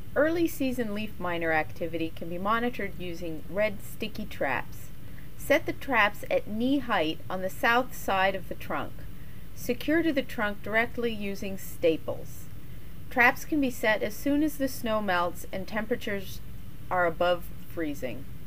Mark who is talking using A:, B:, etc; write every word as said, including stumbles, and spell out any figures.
A: Early season leaf miner activity can be monitored using red sticky traps. Set the traps at knee height on the south side of the trunk. Secure to the trunk directly using staples. Traps can be set as soon as the snow melts and temperatures are above freezing.